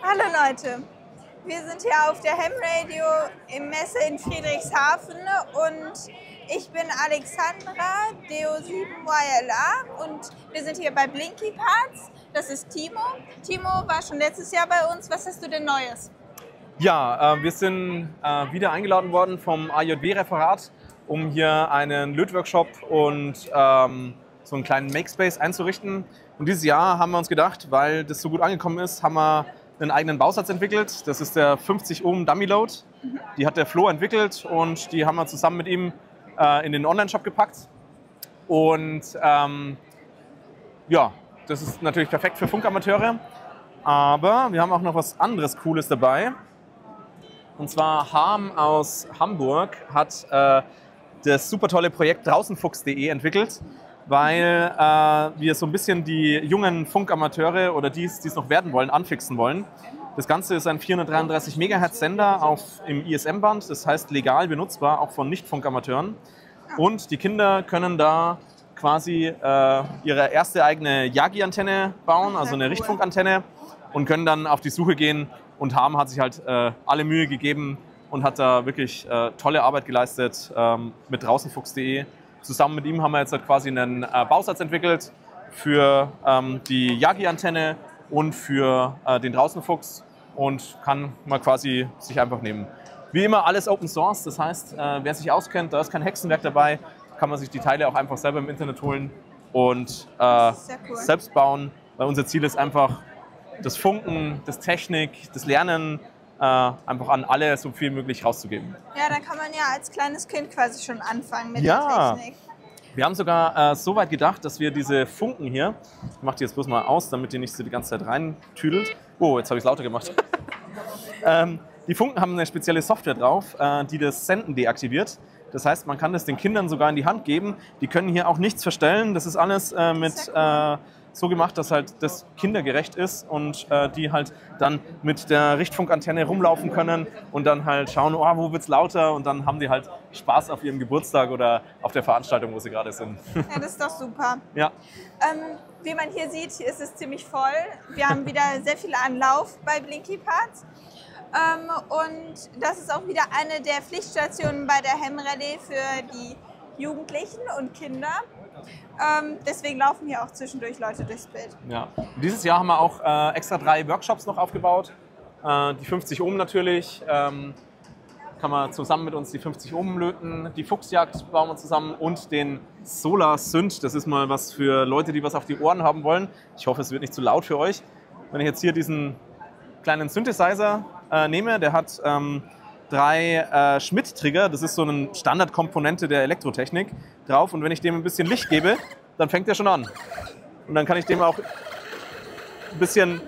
Hallo Leute, wir sind hier auf der Ham Radio im Messe in Friedrichshafen und ich bin Alexandra, Deo7YLA und wir sind hier bei Blinky Parts. Das ist Timo. Timo war schon letztes Jahr bei uns. Was hast du denn Neues? Ja, wir sind wieder eingeladen worden vom AJW-Referat, um hier einen Lötworkshop und so einen kleinen Makespace einzurichten. Und dieses Jahr haben wir uns gedacht, weil das so gut angekommen ist, haben wir einen eigenen Bausatz entwickelt. Das ist der 50 Ohm Dummy Load. Die hat der Flo entwickelt und die haben wir zusammen mit ihm in den Online-Shop gepackt. Und ja, das ist natürlich perfekt für Funkamateure. Aber wir haben auch noch was anderes Cooles dabei. Und zwar Harm aus Hamburg hat das super tolle Projekt draußenfuchs.de entwickelt, weil wir so ein bisschen die jungen Funkamateure oder die es noch werden wollen, anfixen wollen. Das Ganze ist ein 433 MHz Sender im ISM-Band, das heißt legal benutzbar, auch von Nicht-Funkamateuren. Und die Kinder können da quasi ihre erste eigene Yagi-Antenne bauen, also eine Richtfunkantenne, und können dann auf die Suche gehen. Und Harm hat sich halt alle Mühe gegeben und hat da wirklich tolle Arbeit geleistet mit draußenfuchs.de. Zusammen mit ihm haben wir jetzt halt quasi einen Bausatz entwickelt für die Yagi-Antenne und für den Draußenfuchs und kann man quasi sich einfach nehmen. Wie immer alles Open Source, das heißt, wer sich auskennt, da ist kein Hexenwerk dabei, kann man sich die Teile auch einfach selber im Internet holen und selbst bauen, weil unser Ziel ist einfach, das Funken, das Technik, das Lernen einfach an alle so viel möglich rauszugeben. Ja, da kann man ja als kleines Kind quasi schon anfangen mit der Technik. Wir haben sogar so weit gedacht, dass wir diese Funken hier, ich mache die jetzt bloß mal aus, damit die nicht so die ganze Zeit reintüdelt. Oh, jetzt habe ich es lauter gemacht. Die Funken haben eine spezielle Software drauf, die das Senden deaktiviert. Das heißt, man kann das den Kindern sogar in die Hand geben. Die können hier auch nichts verstellen. Das ist alles so gemacht, dass halt das kindergerecht ist und die halt dann mit der Richtfunkantenne rumlaufen können und dann halt schauen, oh, wo wird's lauter, und dann haben die halt Spaß auf ihrem Geburtstag oder auf der Veranstaltung, wo sie gerade sind. Ja, das ist doch super. Ja. Wie man hier sieht, ist es ziemlich voll. Wir haben wieder sehr viel Anlauf bei Blinky Parts. Und das ist auch wieder eine der Pflichtstationen bei der Ham Rallye für die Jugendlichen und Kinder. Deswegen laufen hier auch zwischendurch Leute durchs Bild. Ja. Dieses Jahr haben wir auch extra 3 Workshops noch aufgebaut. Die 50 Ohm natürlich, kann man zusammen mit uns die 50 Ohm löten. Die Fuchsjagd bauen wir zusammen und den Solar Synth. Das ist mal was für Leute, die was auf die Ohren haben wollen. Ich hoffe, es wird nicht zu laut für euch. Wenn ich jetzt hier diesen kleinen Synthesizer nehme, der hat 3 Schmidt-Trigger, das ist so eine Standardkomponente der Elektrotechnik, drauf. Und wenn ich dem ein bisschen Licht gebe, dann fängt er schon an. Und dann kann ich dem auch ein bisschen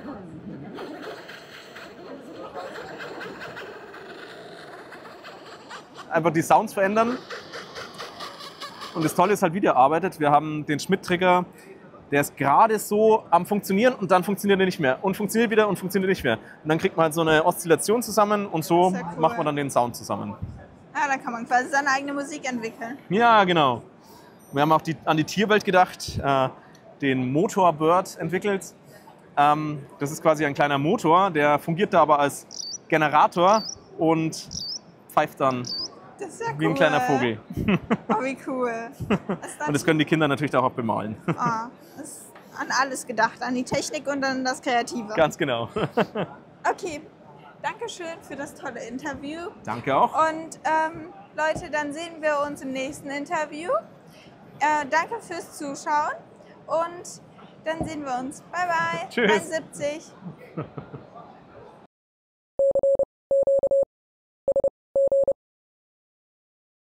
einfach die Sounds verändern. Und das Tolle ist halt, wie der arbeitet. Wir haben den Schmidt-Trigger, der ist gerade so am Funktionieren und dann funktioniert er nicht mehr. Und funktioniert wieder und funktioniert nicht mehr. Und dann kriegt man halt so eine Oszillation zusammen und so macht man dann den Sound zusammen. Ja, da kann man quasi seine eigene Musik entwickeln. Ja, genau. Wir haben auch an die Tierwelt gedacht, den Motorbird entwickelt. Das ist quasi ein kleiner Motor, der fungiert da aber als Generator und pfeift dann Das ist ja wie ein kleiner Vogel. Oh, wie cool. Und das können die Kinder natürlich auch bemalen. Das ist an alles gedacht, an die Technik und an das Kreative. Ganz genau. Okay, danke schön für das tolle Interview. Danke auch. Und Leute, dann sehen wir uns im nächsten Interview. Danke fürs Zuschauen und dann sehen wir uns. Bye bye. Tschüss. 71.